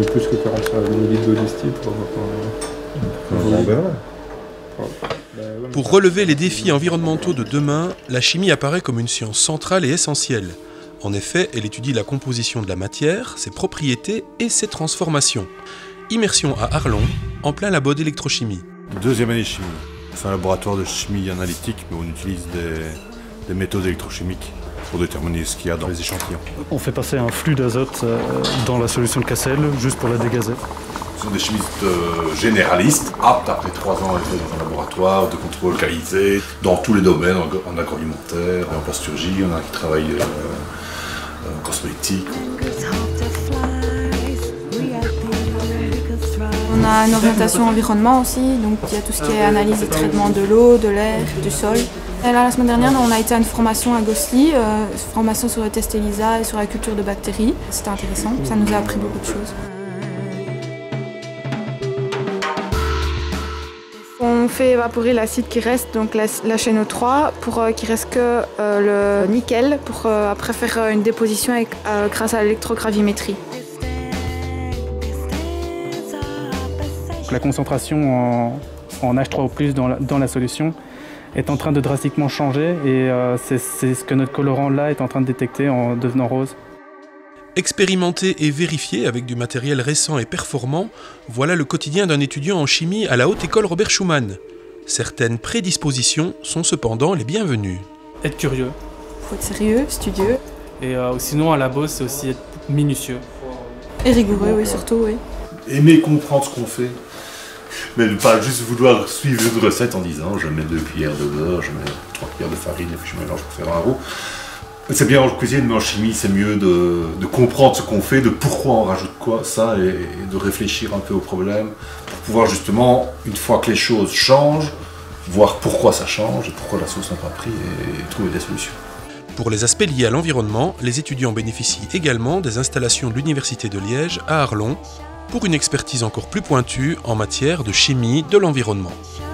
plus que 40 ml d'eau distillée pour Pour relever les défis environnementaux de demain, la chimie apparaît comme une science centrale et essentielle. En effet, elle étudie la composition de la matière, ses propriétés et ses transformations. Immersion à Arlon, en plein labo d'électrochimie. Deuxième année de chimie. C'est un laboratoire de chimie analytique, mais on utilise des méthodes électrochimiques pour déterminer ce qu'il y a dans les échantillons. On fait passer un flux d'azote dans la solution de Cassel, juste pour la dégazer. Ce sont des chimistes généralistes, aptes après 3 ans à être dans un laboratoire de contrôle qualité, dans tous les domaines, en agroalimentaire, en plasturgie, il y en a qui travaillent en cosmétique. On a une orientation environnement aussi, donc il y a tout ce qui est analyse et traitement de l'eau, de l'air, du sol. Et là, la semaine dernière, on a été à une formation à Gosselies, formation sur le test ELISA et sur la culture de bactéries. C'était intéressant, ça nous a appris beaucoup de choses. On fait évaporer l'acide qui reste, donc la HNO3, pour qu'il reste que le nickel, pour après faire une déposition grâce à l'électrogravimétrie. La concentration en H3O+, dans la solution est en train de drastiquement changer et c'est ce que notre colorant là est en train de détecter en devenant rose. Expérimenter et vérifier avec du matériel récent et performant, voilà le quotidien d'un étudiant en chimie à la Haute École Robert Schuman. Certaines prédispositions sont cependant les bienvenues. Être curieux. Il faut être sérieux, studieux. Et sinon, à labo, c'est aussi être minutieux. Et rigoureux, oui, surtout, oui. Aimer comprendre ce qu'on fait, mais ne pas juste vouloir suivre une recette en disant je mets 2 cuillères de beurre, je mets 3 cuillères de farine et puis je mélange pour faire un roux. C'est bien en cuisine, mais en chimie, c'est mieux de comprendre ce qu'on fait, de pourquoi on rajoute quoi, ça, et de réfléchir un peu au problème, pour pouvoir justement, une fois que les choses changent, voir pourquoi ça change, et pourquoi la sauce n'a pas pris, et trouver des solutions. Pour les aspects liés à l'environnement, les étudiants bénéficient également des installations de l'Université de Liège à Arlon, pour une expertise encore plus pointue en matière de chimie de l'environnement.